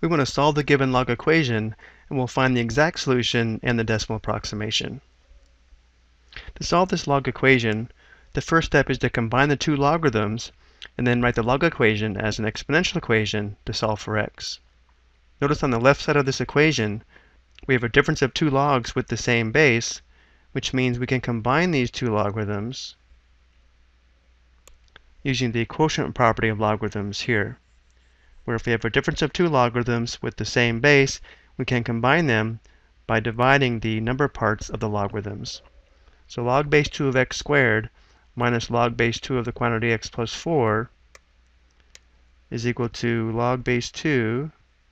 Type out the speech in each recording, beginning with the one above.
We want to solve the given log equation, and we'll find the exact solution and the decimal approximation. To solve this log equation, the first step is to combine the two logarithms and then write the log equation as an exponential equation to solve for x. Notice on the left side of this equation, we have a difference of two logs with the same base, which means we can combine these two logarithms using the quotient property of logarithms here, where if we have a difference of two logarithms with the same base, we can combine them by dividing the number parts of the logarithms. So log base 2 of x squared minus log base 2 of the quantity x plus 4 is equal to log base 2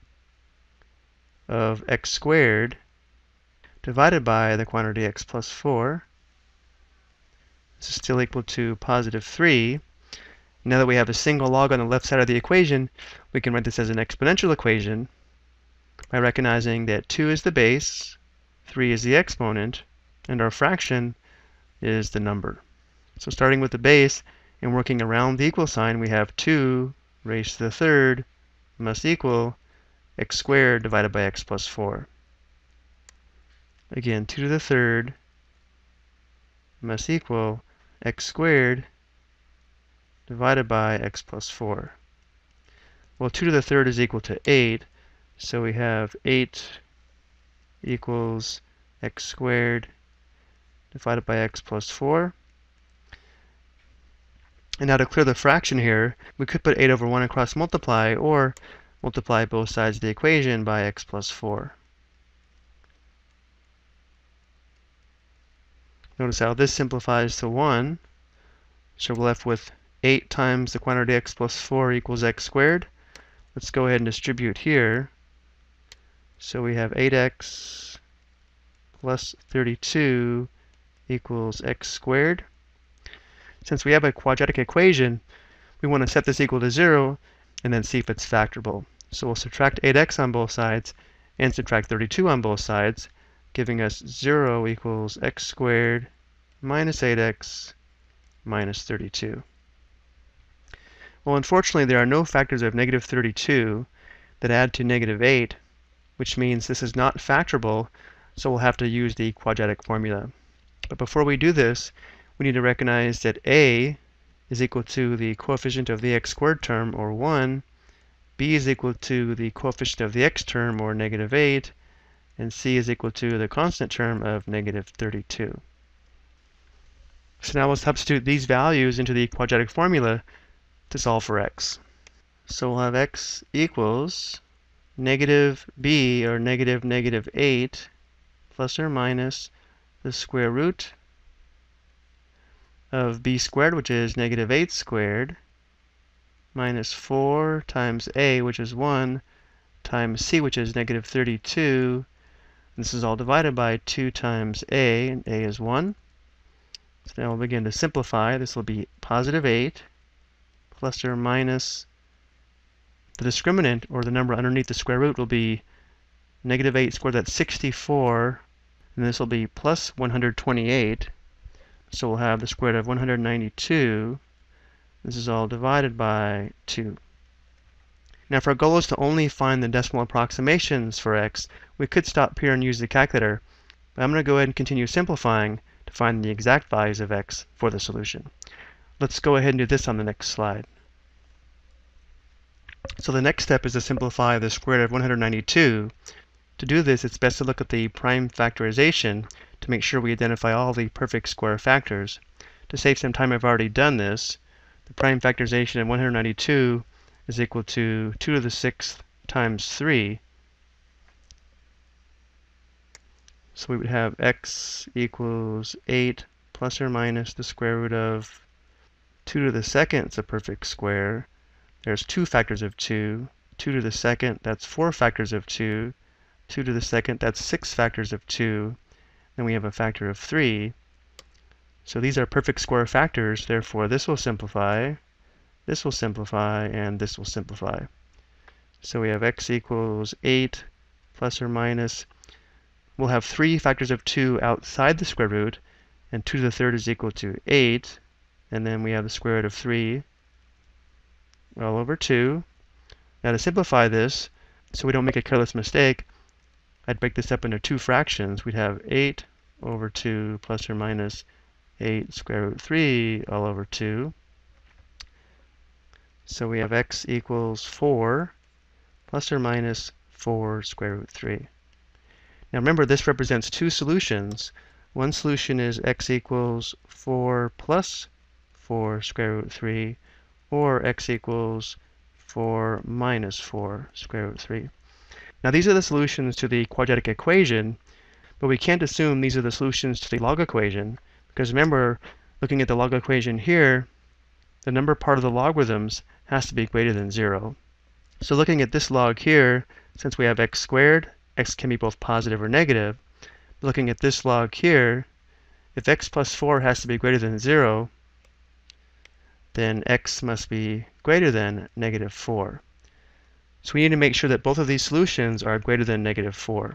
of x squared divided by the quantity x plus 4. This is still equal to positive 3. Now that we have a single log on the left side of the equation, we can write this as an exponential equation by recognizing that 2 is the base, 3 is the exponent, and our fraction is the number. So starting with the base and working around the equal sign, we have 2 raised to the third must equal x squared divided by x plus 4. Again, 2 to the third must equal x squared divided by x plus 4. Well, 2 to the third is equal to 8, so we have 8 equals x squared divided by x plus 4. And now to clear the fraction here, we could put 8 over 1 and cross multiply, or multiply both sides of the equation by x plus 4. Notice how this simplifies to 1. So we're left with 8 times the quantity x plus 4 equals x squared. Let's go ahead and distribute here. So we have 8x plus 32 equals x squared. Since we have a quadratic equation, we want to set this equal to 0 and then see if it's factorable. So we'll subtract 8x on both sides and subtract 32 on both sides, giving us 0 equals x squared minus 8x minus 32. Well, unfortunately, there are no factors of negative 32 that add to negative 8, which means this is not factorable, so we'll have to use the quadratic formula. But before we do this, we need to recognize that a is equal to the coefficient of the x squared term, or 1, b is equal to the coefficient of the x term, or negative 8, and c is equal to the constant term of negative 32. So now we'll substitute these values into the quadratic formula to solve for x. So we'll have x equals negative b, or negative 8, plus or minus the square root of b squared, which is negative 8 squared, minus 4 times a, which is 1, times c, which is negative 32. This is all divided by 2 times a, and a is 1. So now we'll begin to simplify. This will be positive 8 plus or minus the discriminant, or the number underneath the square root, will be negative 8 squared, that's 64, and this will be plus 128. So we'll have the square root of 192. This is all divided by 2. Now, if our goal is to only find the decimal approximations for x, we could stop here and use the calculator, but I'm going to go ahead and continue simplifying to find the exact values of x for the solution. Let's go ahead and do this on the next slide. So the next step is to simplify the square root of 192. To do this, it's best to look at the prime factorization to make sure we identify all the perfect square factors. To save some time, I've already done this. The prime factorization of 192 is equal to 2 to the 6th times 3. So we would have x equals 8 plus or minus the square root of 2 to the 2nd. It's a perfect square. There's 2 factors of 2. 2 to the 2nd, that's 4 factors of 2. 2 to the 2nd, that's 6 factors of 2. Then we have a factor of 3. So these are perfect square factors. Therefore, this will simplify, and this will simplify. So we have x equals 8 plus or minus. We'll have 3 factors of 2 outside the square root, and 2 to the 3rd is equal to 8. And then we have the square root of 3 all over 2. Now to simplify this, so we don't make a careless mistake, I'd break this up into two fractions. We'd have 8 over 2 plus or minus 8 square root 3 all over 2. So we have x equals 4 plus or minus 4 square root 3. Now remember, this represents two solutions. One solution is x equals 4 plus 4 square root 3, or x equals 4 minus 4 square root 3. Now these are the solutions to the quadratic equation, but we can't assume these are the solutions to the log equation, because remember, looking at the log equation here, the number part of the logarithms has to be greater than 0. So looking at this log here, since we have x squared, x can be both positive or negative. Looking at this log here, if x plus 4 has to be greater than 0, then x must be greater than negative 4. So we need to make sure that both of these solutions are greater than negative 4.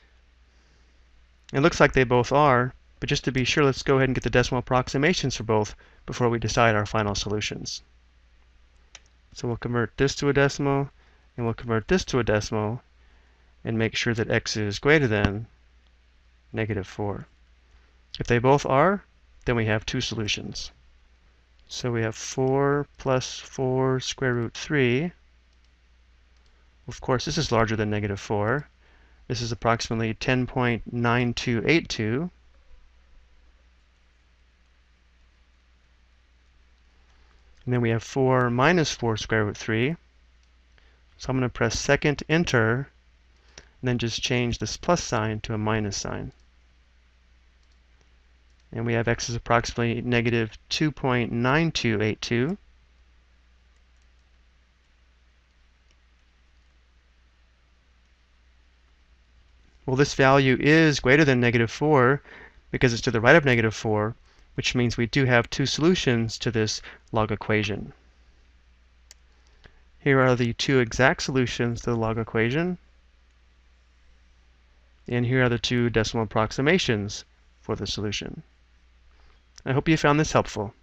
It looks like they both are, but just to be sure, let's go ahead and get the decimal approximations for both before we decide our final solutions. So we'll convert this to a decimal, and we'll convert this to a decimal, and make sure that x is greater than negative 4. If they both are, then we have two solutions. So we have 4 plus 4 square root 3. Of course, this is larger than negative 4. This is approximately 10.9282. And then we have 4 minus 4 square root 3. So I'm going to press second enter, and then just change this plus sign to a minus sign. And we have x is approximately negative 2.9282. Well, this value is greater than negative 4 because it's to the right of negative 4, which means we do have two solutions to this log equation. Here are the two exact solutions to the log equation. And here are the two decimal approximations for the solution. I hope you found this helpful.